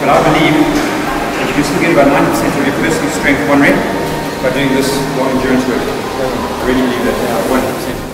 But I believe that you can still get about 90% of your personal strength one rep by doing this long endurance work. I really believe that 100%.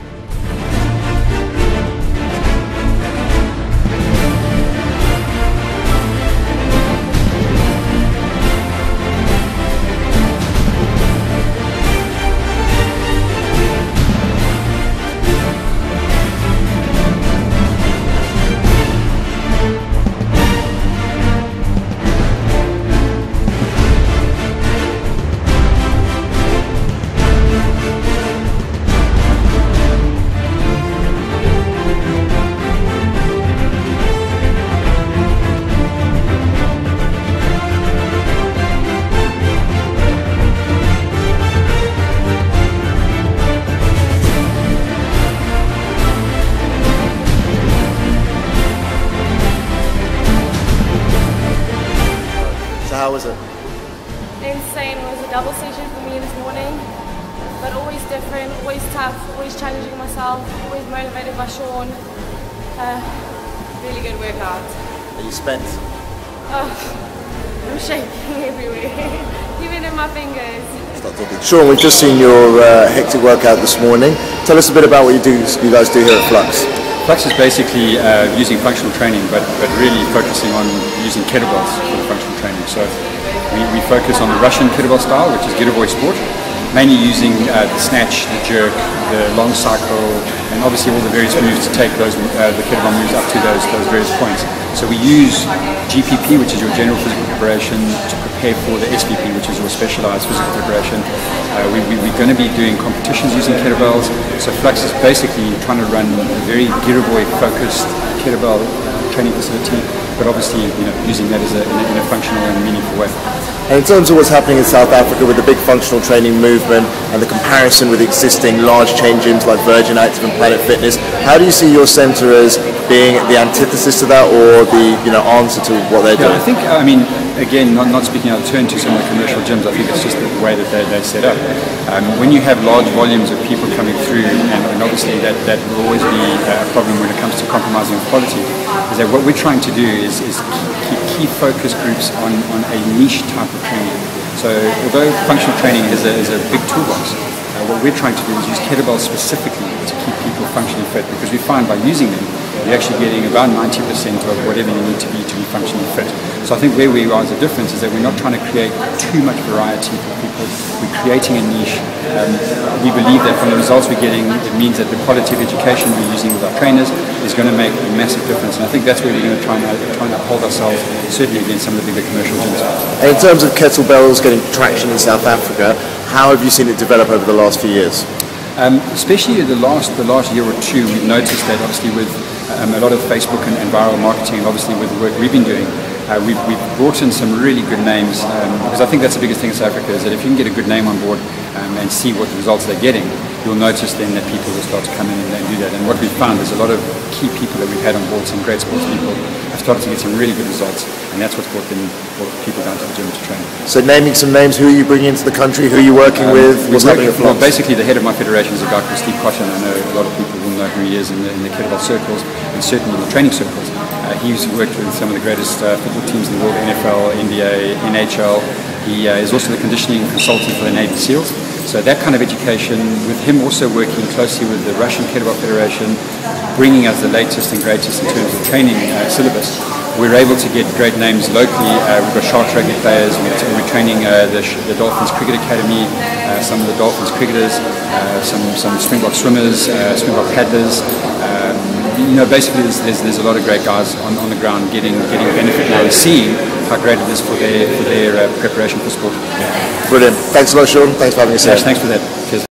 How was it? Insane. It was a double session for me this morning, but always different, always tough, always challenging myself, always motivated by Sean. Really good workout. Are you spent? Oh, I'm shaking everywhere, even in my fingers. Stop talking. Sean, we've just seen your hectic workout this morning. Tell us a bit about what you guys do here at Flux. Flux is basically using functional training, but really focusing on using kettlebells for the functional training. So we focus on the Russian kettlebell style, which is Girovoy sport, mainly using the snatch, the jerk, the long cycle, and obviously all the various moves to take those the kettlebell moves up to those various points. So we use GPP, which is your general physical preparation, to prepare for the SPP, which is your specialized physical preparation. We're going to be doing competitions using kettlebells. So Flux is basically trying to run a very Girovoy focused kettlebell training facility, but obviously using that as in a functional and meaningful way. And in terms of what's happening in South Africa with the big functional training movement and the comparison with existing large chain gyms like Virgin Active and Planet Fitness, how do you see your centre as being the antithesis to that, or the answer to what they're doing? I think, again, not speaking out of turn to some of the commercial gyms, I think it's just the way that they're set up. When you have large volumes of people coming through, and obviously that will always be a problem when it comes to compromising quality, is that what we're trying to do is keep key focus groups on a niche type of training. So although functional training is a big toolbox, what we're trying to do is use kettlebells specifically to keep people functionally fit, because we find by using them, you're actually getting about 90% of whatever you need to be functionally fit. So I think where we are as a difference is that we're not trying to create too much variety for people. We're creating a niche. We believe that from the results we're getting, it means that the quality of education we're using with our trainers is going to make a massive difference. And I think that's where we're going to try and uphold ourselves, certainly against some of the bigger commercial gyms. And in terms of kettlebells getting traction in South Africa, how have you seen it develop over the last few years? Especially the last year or two, we've noticed that obviously with a lot of Facebook and viral marketing, obviously with the work we've been doing, we've brought in some really good names, because I think that's the biggest thing in South Africa, is that if you can get a good name on board and see what the results they're getting, you'll notice then that people will start to come in and do that. And what we've found is a lot of key people that we've had on board, some great sports people, have started to get some really good results, and that's what's brought people down to the gym to train. So naming some names, who are you bringing into the country, who are you working with, what's happening at Flux? Well, basically the head of my federation is a guy called Steve Cotton. I know a lot of people will know who he is in the kettlebell circles, and certainly in the training circles. He's worked with some of the greatest football teams in the world, NFL, NBA, NHL. He is also the conditioning consultant for the Navy SEALs. So that kind of education, with him also working closely with the Russian Kettlebell Federation, bringing us the latest and greatest in terms of training syllabus, we're able to get great names locally. We've got Sharks rugby players, we're training the Dolphins Cricket Academy, some of the Dolphins cricketers, some Springbok swimmers, Springbok paddlers. Basically there's a lot of great guys on the ground getting benefit now and seeing how great it is for their preparation for sport. Brilliant. Thanks a lot, Sean. Thanks for having us here. Thanks for that. Cheers.